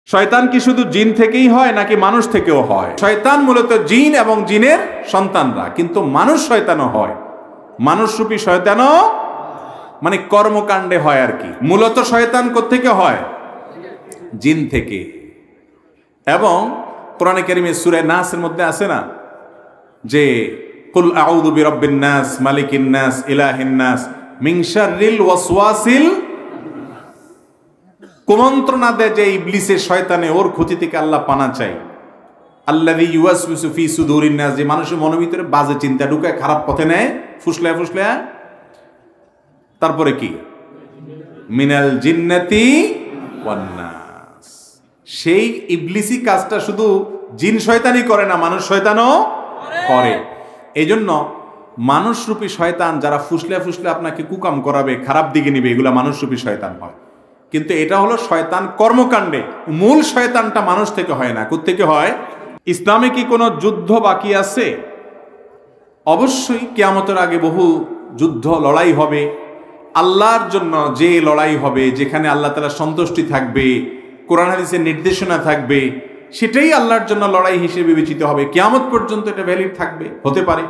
শয়তান কি শুধু জিন থেকেই হয় নাকি মানুষ থেকেও হয়? শয়তান মূলত জিন এবং জিনের সন্তানরা, কিন্তু মানুষ শয়তানও হয়। মানুষরূপী শয়তানও মানে কর্মকাণ্ডে হয় আর কি। মূলত শয়তান কোত্থেকে হয়? জিন থেকে। এবং কোরআনে কারীমে সূরা নাসের মধ্যে আছে না যে কুল আউযু বিরাব্বিন নাস মালিকিন নাস ইলাহিন নাস মিন শাররিল ওয়াসওয়াসিল, কুমন্ত্রণা দেয় যে ইবলিসের শয়তানে, ওর ক্ষতি থেকে আল্লাহ পানা চাই। আল্লাযী ইউওয়াসওয়িসু ফি সুদুরিন নাস, যে মানুষের মনের ভিতরে বাজে চিন্তা ঢুকায়, খারাপ পথে নেয়, ফুসলায় ফুসলায়। তারপরে কি? মিনাল জিন্নাতি ওয়ান নাস। সেই ইবলিসি কাজটা শুধু জিন শয়তানই করে না, মানুষ শয়তানও করে। এই জন্য মানুষরূপী শয়তান যারা ফুসলে ফুসলে আপনাকে কুকাম করাবে, খারাপ দিকে নিবে, এগুলা মানুষরূপী শয়তান হয়। কিন্তু এটা হলো শয়তান কর্মকাণ্ডে। মূল শয়তানটা মানুষ থেকে হয় না। কোত্থেকে হয়? ইসলামে কি কোনো যুদ্ধ বাকি আছে? অবশ্যই কিয়ামতের আগে বহু যুদ্ধ লড়াই হবে। আল্লাহর জন্য যে লড়াই হবে, যেখানে আল্লাহ তাআলার সন্তুষ্টি থাকবে, কোরআন হাদিসের নির্দেশনা থাকবে, সেটাই আল্লাহর জন্য লড়াই হিসেবে বিবেচিত হবে। কিয়ামত পর্যন্ত এটা ভ্যালিড থাকবে, হতে পারে।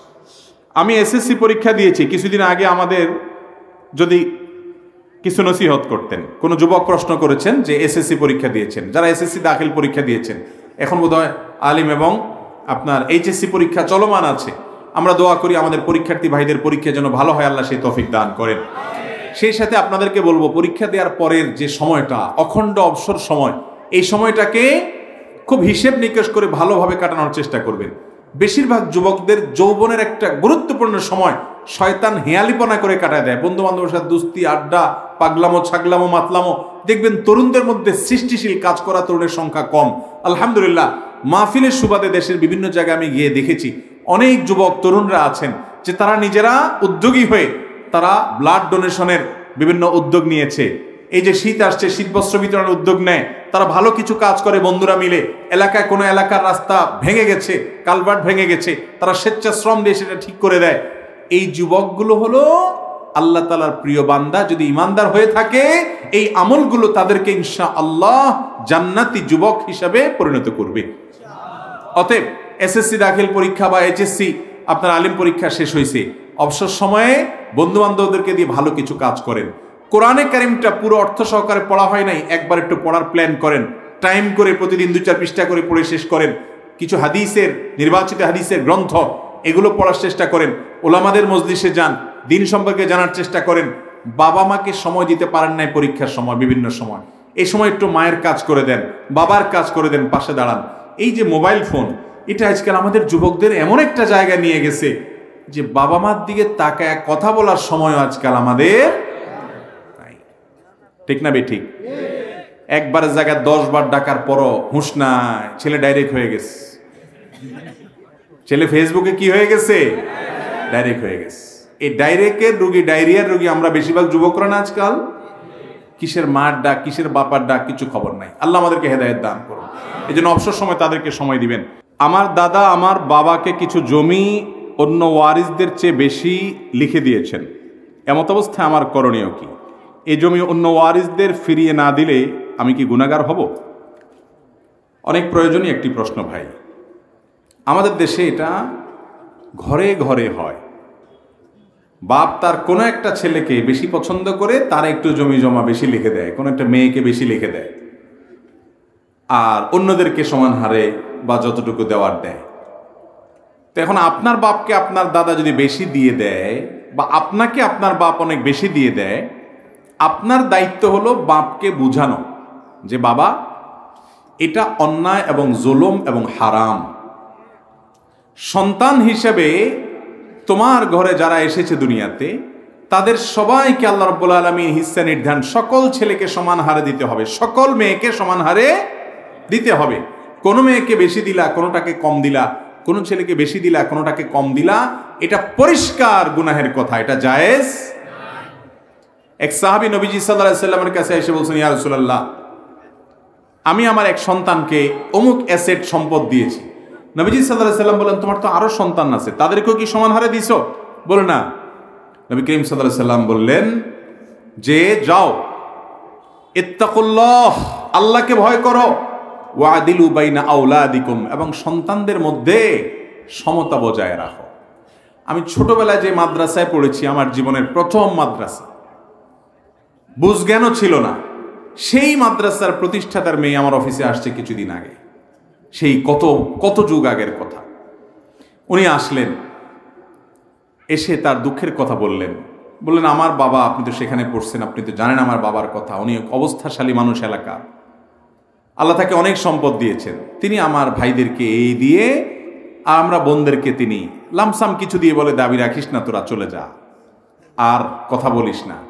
আমি এসএসসি পরীক্ষা দিয়েছি কিছুদিন আগে। আমাদের যদি কিছু নসিহত করতেন, কোন যুবক প্রশ্ন করেছেন যে এসএসসি পরীক্ষা দিয়েছেন, যারা এসএসসি দাখিল পরীক্ষা দিয়েছেন, এখন বোধহয় আলিম এবং আপনার এইচএসসি পরীক্ষা চলমান আছে। আমরা দোয়া করি আমাদের পরীক্ষার্থী ভাইদের পরীক্ষা যেন ভালো হয়, আল্লাহ সেই তৌফিক দান করেন। সেই সাথে আপনাদেরকে বলবো, পরীক্ষা দেওয়ার পরের যে সময়টা, অখণ্ড অবসর সময়, এই সময়টাকে খুব হিসেব নিকেশ করে ভালোভাবে কাটানোর চেষ্টা করবেন। বেশিরভাগ যুবকদের যৌবনের একটা গুরুত্বপূর্ণ সময় শয়তান হেয়ালিপনা করে কাটায় দেয়। বন্ধু বান্ধবের সাথে দুস্তি, আড্ডা, পাগলামো, ছাগলামো, মাতলামো। দেখবেন তরুণদের মধ্যে সৃষ্টিশীল কাজ করা তরুণের সংখ্যা কম। আলহামদুলিল্লাহ, মাহফিলের সুবাদে দেশের বিভিন্ন জায়গায় আমি গিয়ে দেখেছি অনেক যুবক তরুণরা আছেন যে তারা নিজেরা উদ্যোগী হয়ে তারা ব্লাড ডোনেশনের বিভিন্ন উদ্যোগ নিয়েছে। এই যে শীত আসছে, শীত বস্ত্র বিতরণের উদ্যোগ নেয়। তারা ভালো কিছু কাজ করে বন্ধুরা মিলে। এলাকায় কোনো এলাকার রাস্তা ভেঙে গেছে, কালভার্ট ভেঙে গেছে, তারা স্বেচ্ছাশ্রম দিয়ে সেটা ঠিক করে দেয়। এই যুবকগুলো হলো আল্লাহ তাআলার প্রিয় বান্দা। যদি ইমানদার হয়ে থাকে, এই আমলগুলো তাদেরকে ইনশাআল্লাহ জান্নাতি যুবক হিসাবে পরিণত করবে। অতএব এসএসসি দাখিল পরীক্ষা বা এইচএসসি আপনার আলিম পরীক্ষা শেষ হয়েছে, অবসর সময়ে বন্ধু বান্ধবদেরকে দিয়ে ভালো কিছু কাজ করেন। কোরআনে কারিমটা পুরো অর্থ সহকারে পড়া হয় নাই, একবার একটু পড়ার প্ল্যান করেন। টাইম করে প্রতিদিন 2-4 পৃষ্ঠা করে পড়ে শেষ করেন। কিছু হাদিসের, নির্বাচিত হাদিসের গ্রন্থ, এগুলো পড়ার চেষ্টা করেন। ওলামাদের মজলিসে যান, দিন সম্পর্কে জানার চেষ্টা করেন। বাবা মাকে সময় দিতে পারেন নাই পরীক্ষার সময়, বিভিন্ন সময়, এই সময় একটু মায়ের কাজ করে দেন, বাবার কাজ করে দেন, পাশে দাঁড়ান। এই যে মোবাইল ফোন, এটা আজকাল আমাদের যুবকদের এমন একটা জায়গায় নিয়ে গেছে যে বাবা মার দিকে তাকায় কথা বলার সময় আজকাল আমাদের নাই। ঠিক না বেঠিক? একবারের জায়গায় 10 বার ডাকার পরও হুঁশ নাই, ছেলে ডাইরেক্ট হয়ে গেছে। ছেলে ফেসবুকে কি হয়ে গেছে? ডাইরেক্ট হয়ে গেছে। এই ডাইরেক্টের রোগী, ডায়রিয়ার রোগী আমরা বেশিরভাগ যুবকরা না আজকাল। কিসের মার ডাক, কিসের বাপার ডাক, কিছু খবর নাই। আল্লাহ আমাদেরকে হেদায়েত দান করুন। এই জন্য অবসর সময় তাদেরকে সময় দিবেন। আমার দাদা আমার বাবাকে কিছু জমি অন্য ওয়ারিসদের চেয়ে বেশি লিখে দিয়েছেন। এমত অবস্থায় আমার করণীয় কি? এই জমি অন্য ওয়ারিসদের ফিরিয়ে না দিলে আমি কি গুনাহগার হব? অনেক প্রয়োজনীয় একটি প্রশ্ন ভাই। আমাদের দেশে এটা ঘরে ঘরে হয়। বাপ তার কোনো একটা ছেলেকে বেশি পছন্দ করে, তার একটু জমি জমা বেশি লিখে দেয়, কোনো একটা মেয়েকে বেশি লিখে দেয়, আর অন্যদেরকে সমান হারে বা যতটুকু দেওয়ার দেয়। তো এখন আপনার বাপকে আপনার দাদা যদি বেশি দিয়ে দেয়, বা আপনাকে আপনার বাপ অনেক বেশি দিয়ে দেয়, আপনার দায়িত্ব হলো বাপকে বুঝানো যে বাবা, এটা অন্যায় এবং জুলুম এবং হারাম। সন্তান হিসেবে তোমার ঘরে যারা এসেছে দুনিয়াতে, তাদের সবাইকে আল্লাহ রাব্বুল আলামিন হিস্সা নির্ধারণ, সকল ছেলেকে সমান হারে দিতে হবে, সকল মেয়েকে সমান হারে দিতে হবে। কোনো মেয়েকে বেশি দিলা, কোনোটাকে কম দিলা, কোনো ছেলেকে বেশি দিলা, কোনোটাকে কম দিলা, এটা পরিষ্কার গুনাহের কথা, এটা জায়েজ। এক সাহাবী নবীজি সাল্লাল্লাহু আলাইহি সাল্লামের কাছে এসে বলছেন, ইয়া রাসূলুল্লাহ, আমি আমার এক সন্তানকে অমুক অ্যাসেট সম্পদ দিয়েছি। নবীজি সাল্লাল্লাহু আলাইহি সাল্লাম বলেন, তোমার তো আরো সন্তান আছে, তাদেরকেও কি সমান হারে দিছো? বলে না। নবী করিম সাল্লাল্লাহু আলাইহি সাল্লাম বললেন যে যাও, ইত্তাকুল্লাহ আল্লাহকে ভয় করো, ওয়াদিলু বাইনা আওলাদিকুম, এবং সন্তানদের মধ্যে সমতা বজায় রাখো। আমি ছোটবেলায় যে মাদ্রাসায় পড়েছি, আমার জীবনের প্রথম মাদ্রাসা, বুঝজ্ঞানও ছিল না, সেই মাদ্রাসার প্রতিষ্ঠাতার মেয়ে আমার অফিসে আসছে কিছুদিন আগে। সেই কত কত যুগ আগের কথা। উনি আসলেন, এসে তার দুঃখের কথা বললেন। আমার বাবা, আপনি তো সেখানে পড়ছেন, আপনি তো জানেন আমার বাবার কথা, উনি অবস্থাশালী মানুষ এলাকার, আল্লাহ তাকে অনেক সম্পদ দিয়েছেন, তিনি আমার ভাইদেরকে এই দিয়ে আমরা বোনদেরকে তিনি লামসাম কিছু দিয়ে বলে, দাবি রাখিস না, তোরা চলে যা, আর কথা বলিস না।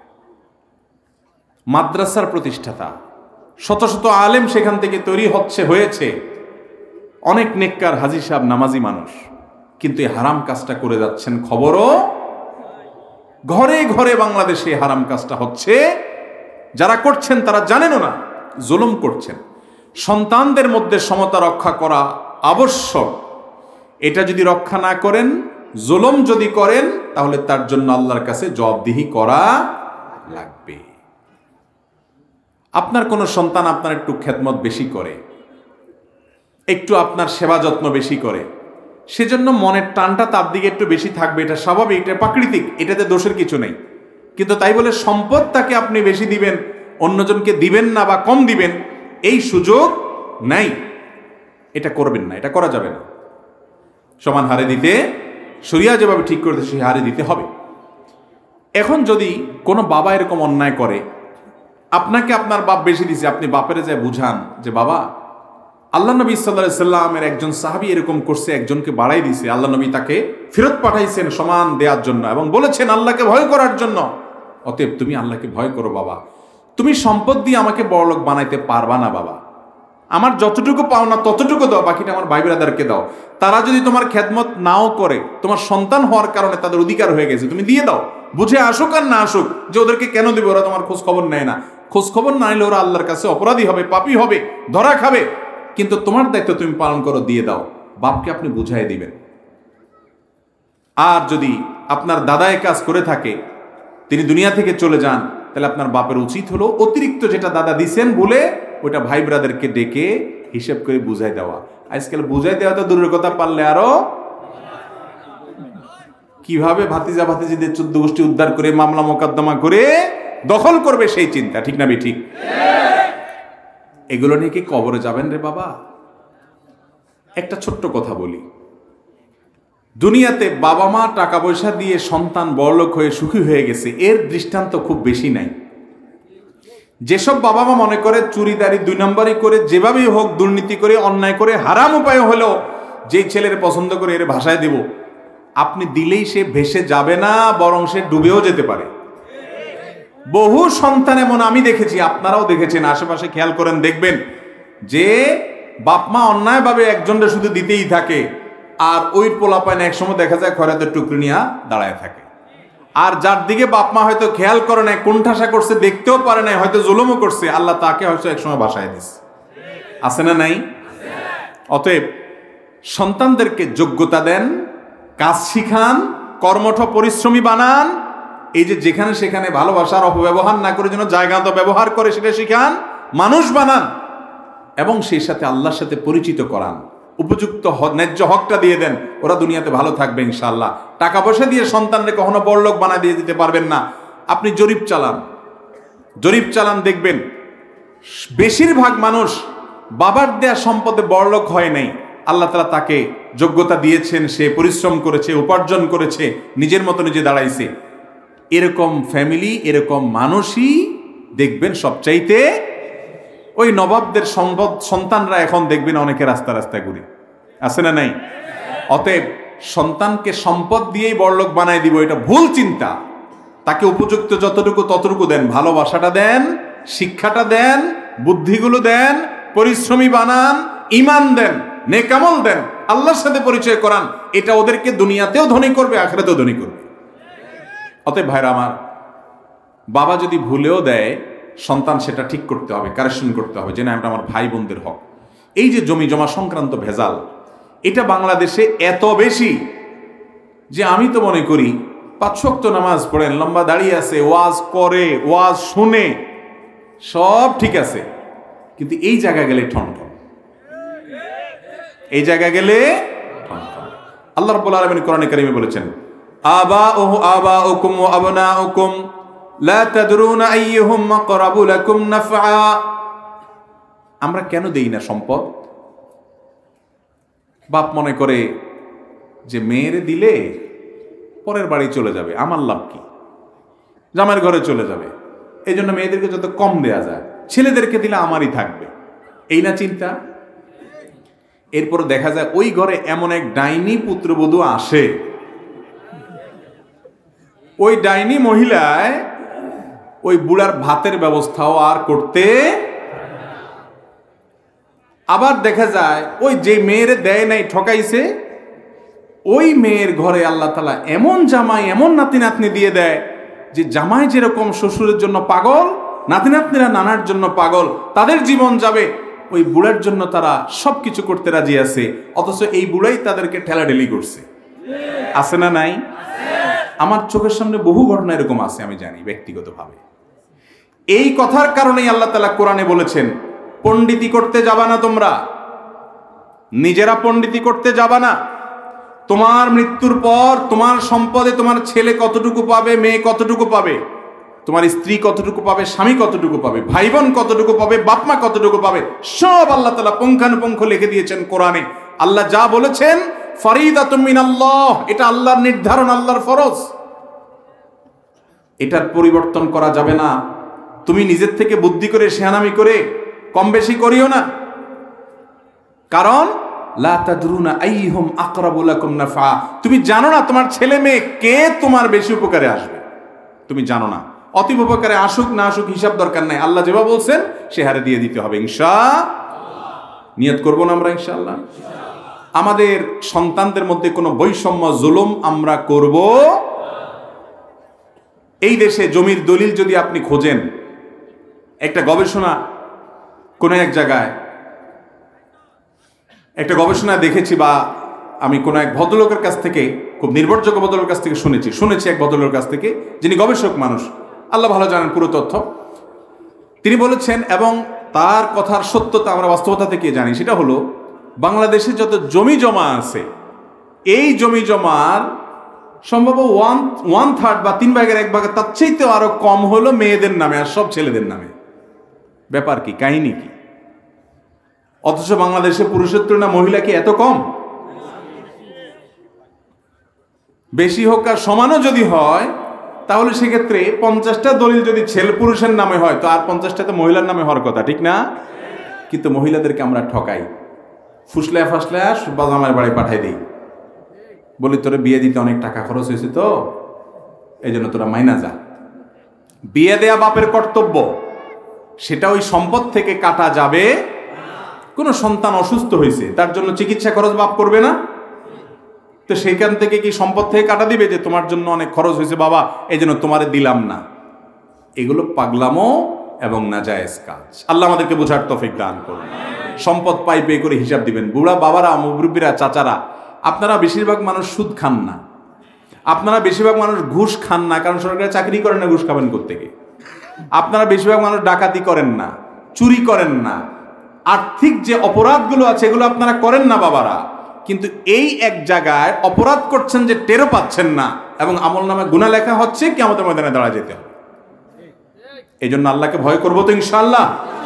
মাদ্রাসার প্রতিষ্ঠাতা, শত শত আলেম সেখান থেকে তৈরি হয়েছে, অনেক নেককার হাজী সাহেব, নামাজি মানুষ, কিন্তু এই হারাম কাজটা করে যাচ্ছেন। খবরও ঘরে ঘরে বাংলাদেশে হারাম কাজটা হচ্ছে। যারা করছেন তারা জানেনও না, জুলুম করছেন। সন্তানদের মধ্যে সমতা রক্ষা করা আবশ্যক। এটা যদি রক্ষা না করেন, জুলুম যদি করেন, তাহলে তার জন্য আল্লাহর কাছে জবাবদিহি করা লাগবে। আপনার কোন সন্তান আপনার একটু খেদমত বেশি করে, একটু আপনার সেবা যত্ন বেশি করে, সেজন্য মনের টানটা তার দিকে একটু বেশি থাকবে, এটা স্বাভাবিক, এটা প্রাকৃতিক, এটাতে দোষের কিছু নেই। কিন্তু তাই বলে সম্পদ তাকে আপনি বেশি দিবেন, অন্যজনকে দিবেন না বা কম দিবেন, এই সুযোগ নাই। এটা করবেন না, এটা করা যাবে না। সমান হারে দিতে, শরিয়া যেভাবে ঠিক করতে সেই হারে দিতে হবে। এখন যদি কোনো বাবা এরকম অন্যায় করে, আপনাকে আপনার বাপ বেশি দিছে, আপনি বাপেরে যায় বুঝান যে বাবা, আল্লাহ নবী সাল্লাল্লাহু আলাইহি সাল্লামের একজন সাহাবী এরকম করছে, একজনকে বাড়াই দিছে, আল্লাহ নবী তাকে ফেরত পাঠাইছেন সমান দেওয়ার জন্য, এবং বলেছেন আল্লাহকে ভয় করার জন্য। অতএব তুমি আল্লাহকে ভয় করো বাবা, তুমি সম্পদ দিয়ে আমাকে বড়লোক বানাইতে পারবা না বাবা, আমার যতটুকু পাওনা ততটুকু দাও, বাকিটা আমার ভাই ব্রাদারকে দাও। তারা যদি তোমার খেদমত নাও করে, তোমার সন্তান হওয়ার কারণে তাদের অধিকার হয়ে গেছে, তুমি দিয়ে দাও, বুঝে আসুক আর না আসুক, যে ওদেরকে কেন দিবে, ওরা তোমার খোঁজ খবর নেয় না। খোঁজ খবর না নিলে ওরা আল্লাহর কাছে অপরাধী হবে, পাপী হবে, ধরা খাবে। কিন্তু তোমার দায়িত্ব তুমি পালন করো, দিয়ে দাও। বাপকে আপনি বুঝাই দিবেন। আর যদি আপনার দাদা এই কাজ করে থাকে, তিনি দুনিয়া থেকে চলে যান, তাহলে আপনার বাপের উচিত হলো অতিরিক্ত যেটা দাদা দিছেন বলে ওইটা ভাই ব্রাদারকে ডেকে হিসেব করে বুঝাই দেওয়া। আজকাল বুঝাই দেওয়া তো দূরের কথা, পারলে আরো কিভাবে ভাতিজা ভাতিজিদের 14 গোষ্ঠী উদ্ধার করে মামলা মোকদ্দমা করে দখল করবে সেই চিন্তা, ঠিক না ঠিক? এগুলো নিয়ে কি কবরে যাবেন রে বাবা? একটা ছোট্ট কথা বলি, দুনিয়াতে বাবা মা টাকা পয়সা দিয়ে সন্তান বড়লোক হয়ে সুখী হয়ে গেছে, এর দৃষ্টান্ত খুব বেশি নাই। যেসব বাবা মা মনে করে চুরিদারি 2 নম্বরই করে, যেভাবেই হোক দুর্নীতি করে, অন্যায় করে, হারাম উপায় হলেও যেই ছেলের পছন্দ করে এর ভাষায় দেব, আপনি দিলেই সে ভেসে যাবে না, বরং সে ডুবেও যেতে পারে। বহু সন্তান এমন আমি দেখেছি, আপনারাও দেখেছেন, আশেপাশে খেয়াল করেন, দেখবেন যে বাপ মা অন্যায়ভাবে একজনটা শুধু দিতেই থাকে, আর ওই পোলাপাইন এক সময় দেখা যায় খয়রাতের টুকরি নিয়ে দাঁড়ায় থাকে। আর যার দিকে বাপ মা হয়তো খেয়াল করে নাই, কোণঠাসা করছে, দেখতেও পারে নাই, হয়তো জুলুমও করছে, আল্লাহ তাকে হয়তো একসময় বাসায় দিচ্ছে। আছে না নাই? অতএব সন্তানদেরকে যোগ্যতা দেন, কাজ শিখান, কর্মঠ পরিশ্রমী বানান। এই যে যেখানে সেখানে ভালোবাসার অপব্যবহার না করে যেন জায়গা তো ব্যবহার করে সেটা শিখান, মানুষ বানান, এবং সেই সাথে আল্লাহর সাথে পরিচিত করান। উপযুক্ত ন্যায্য হকটা দিয়ে দেন, ওরা দুনিয়াতে ভালো থাকবে ইনশাআল্লাহ। টাকা পয়সা দিয়ে সন্তানকে কখনো বড়লোক বানায় দিয়ে দিতে পারবেন না। আপনি জরিপ চালান, দেখবেন বেশিরভাগ মানুষ বাবার দেয়া সম্পদে বড়লোক হয় নাই। আল্লাহ তাআলা তাকে যোগ্যতা দিয়েছেন, সে পরিশ্রম করেছে, উপার্জন করেছে, নিজের মতো নিজে দাঁড়াইছে। এরকম ফ্যামিলি, এরকম মানুষই দেখবেন সবচাইতে ওই নবাবদের সন্তানরা এখন দেখবেন অনেকে রাস্তা রাস্তায় ঘুরে, আছে না নাই? অতএব সন্তানকে সম্পদ দিয়েই বড়লোক বানায় দিব, এটা ভুল চিন্তা। তাকে উপযুক্ত যতটুকু ততটুকু দেন, ভালোবাসাটা দেন, শিক্ষাটা দেন, বুদ্ধিগুলো দেন, পরিশ্রমী বানান, ঈমান দেন, নেক আমল দেন, আল্লাহর সাথে পরিচয় করান। এটা ওদেরকে দুনিয়াতেও ধনী করবে, আখিরাতেও ধনী করবে। অতএব ভাইরা আমার, বাবা যদি ভুলেও দেয়, সন্তান সেটা ঠিক করতে হবে, কারেকশন করতে হবে, যে না, এটা আমার ভাই বোনদের হক। এই যে জমি জমা সংক্রান্ত ভেজাল, এটা বাংলাদেশে এত বেশি যে আমি তো মনে করি 5 ওয়াক্ত নামাজ পড়েন, লম্বা দাঁড়িয়ে আছে, ওয়াজ করে, ওয়াজ শুনে, সব ঠিক আছে, কিন্তু এই জায়গা গেলে ঠনঠন, এই জায়গা গেলে ঠনঠন। আল্লাহ রাব্বুল আলামিন কোরআনে কারীমে বলেছেন, আবাউকুম ওয়া আবনাউকুম লা তাদরুনা আইয়ুহুম আকরাবু লাকুম নাফআ। আমরা কেন দেই না সম্পদ? বাপ মনে করে যে মেয়েরে দিলে পরের বাড়ি চলে যাবে, আমার লাভ কি, জামাইয়ের ঘরে চলে যাবে, এই জন্য মেয়েদেরকে যত কম দেয়া যায়, ছেলেদেরকে দিলে আমারই থাকবে, এই না চিন্তা। এরপর দেখা যায় ওই ঘরে এমন এক ডাইনি পুত্রবধূ আসে, ওই ডাইনি মহিলায় ওই বুড়ার ভাতের ব্যবস্থাও আর করতে। আবার দেখা যায় ওই যে মেয়ের দেয় নাই, ঠকাইছে, ওই মেয়ের ঘরে আল্লাহ তাআলা এমন জামাই, এমন নাতি নাতনি দিয়ে দেয় যে জামাই যেরকম শ্বশুরের জন্য পাগল, নাতি নাতনিরা নানার জন্য পাগল, তাদের জীবন যাবে, ওই বুড়ার জন্য তারা সবকিছু করতে রাজি আছে, অথচ এই বুড়াই তাদেরকে ঠেলাঠেলি করছে। আছে না নাই? আমার চোখের সামনে বহু ঘটনা এরকম আছে, আমি জানি ব্যক্তিগতভাবে। এই কথার কারণেই আল্লাহ তাআলা কোরআনে বলেছেন, পণ্ডিতি করতে যাবা না তোমরা, নিজেরা পণ্ডিতি করতে যাবা না। তোমার মৃত্যুর পর তোমার সম্পদে তোমার ছেলে কতটুকু পাবে, মেয়ে কতটুকু পাবে, তোমার স্ত্রী কতটুকু পাবে, স্বামী কতটুকু পাবে, ভাই বোন কতটুকু পাবে, বাপমা কতটুকু পাবে, সব আল্লাহ তাআলা পুঙ্খানুপুঙ্খ লিখে দিয়েছেন কোরআনে। আল্লাহ যা বলেছেন ফরিদাতুম মিনাল্লাহ, এটা আল্লাহর নির্ধারণ, আল্লাহর ফরজ, এটার পরিবর্তন করা যাবে না। তুমি নিজের থেকে বুদ্ধি করে, শেয়ানামি করে কম বেশি করিও না, কারণ লা তাদরুনা আইয়ুহুম আকরাবু লাকুম নাফআ, তুমি জানো না তোমার ছেলে মেয়ে কে তোমার বেশি উপকারে আসবে, তুমি জানো না। অতীব উপকারে আসুক না আসুক হিসাব দরকার নাই, আল্লাহ যেভাবে বলছেন সে হারে দিয়ে দিতে হবে ইনশাআল্লাহ। নিয়ত করব না আমরা ইনশাআল্লাহ। আমাদের সন্তানদের মধ্যে কোনো বৈষম্য, জুলুম আমরা করব। এই দেশে জমির দলিল যদি আপনি খোঁজেন, একটা গবেষণা কোন এক জায়গায়, একটা গবেষণায় দেখেছি, বা আমি কোন এক ভদ্রলোকের কাছ থেকে, খুব নির্ভরযোগ্য ভদ্রলোকের কাছ থেকে শুনেছি এক ভদ্রলোকের কাছ থেকে, যিনি গবেষক মানুষ, আল্লাহ ভালো জানেন পুরো তথ্য। তিনি বলেছেন, এবং তার কথার সত্যতা আমরা বাস্তবতা থেকে জানি, সেটা হলো বাংলাদেশে যত জমি জমা আছে, এই জমি জমার সম্ভব 1/3 বা 3/1 তার চাইতেও আরো কম হলো মেয়েদের নামে, আর সব ছেলেদের নামে। ব্যাপার কি, কাহিনী কি? অথচ বাংলাদেশে পুরুষের তুলনায় মহিলা কি এত কম? বেশি হোক আর সমানও যদি হয়, তাহলে সেক্ষেত্রে 50টা দলিল যদি ছেলে পুরুষের নামে হয়, তো আর 50টাতে মহিলার নামে হওয়ার কথা, ঠিক না? কিন্তু মহিলাদেরকে আমরা ঠকাই, ফুসলায় ফাসলায় বাজামার বাড়ি পাঠাই দিই, বলি তোরা বিয়ে দিতে অনেক টাকা খরচ হয়েছে, তো এই জন্য তোরা মাইনা যা। বিয়ে দেয়া বাপের কর্তব্য, সেটা ওই সম্পদ থেকে কাটা যাবে। কোনো সন্তান অসুস্থ হয়েছে, তার জন্য চিকিৎসা খরচ বাপ করবে না? তো সেইখান থেকে কি সম্পদ থেকে কাটা দিবে যে তোমার জন্য অনেক খরচ হয়েছে বাবা, এই জন্য তোমারে দিলাম না? এগুলো পাগলামো এবং নাজায়েজ কাজ। আল্লাহ আমাদেরকে বোঝার তৌফিক দান করুন। সম্পদ পাই পে করে হিসাব দিবেন। বুড়া বাবারা, মুরব্বীরা, চাচারা, আপনারা বেশিরভাগ মানুষ সুদ খান না, আপনারা বেশিরভাগ মানুষ ঘুষ খান না, কারণ সরকারি চাকরি করেন না, ঘুষ খাবেন কোত্থেকে? আপনারা বেশিরভাগ মানুষ ডাকাতি করেন না, চুরি করেন না, আর্থিক যে অপরাধগুলো আছে এগুলো আপনারা করেন না বাবারা। কিন্তু এই এক জায়গায় অপরাধ করছেন যে টেরও পাচ্ছেন না, এবং আমল নামে গুনাহ লেখা হচ্ছে, কিয়ামতের ময়দানে দাঁড়া যেতে হবে। এই জন্য আল্লাহকে ভয় করবো তো ইনশাআল্লাহ।